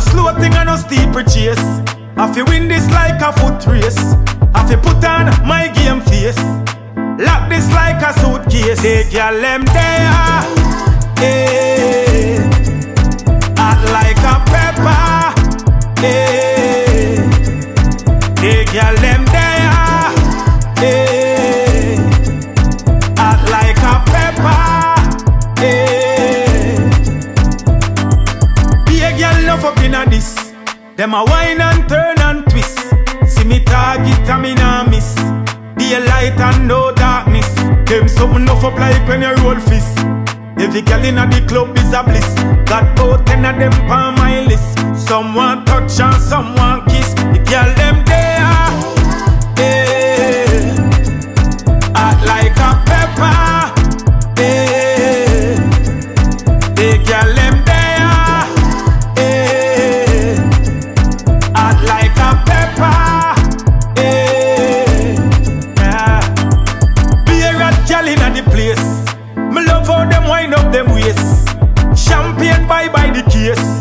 slow thing and no steeple chase. I fi win this like a foot race. I fi put on my game face. Lock this like a suitcase. They girl them there, eh. Hot like a pepper, eh. They girl them there, eh. Hot like a pepper, eh. Be a girl love up inna this. Them a wine and turn and twist. See me target and me nah miss. Be a light and no darkness. Them something enough up like when you roll fist. Every girl inna the club is a bliss. Got both 10 of them on my list. Someone touch and someone kiss. The girl them there, eh. Hot like a pepper, eh. The girl them there, eh. Hot like a pepper, eh. Yeah. Be a rat girl inna the place. Me love how them wind up them waist. Champagne by the case.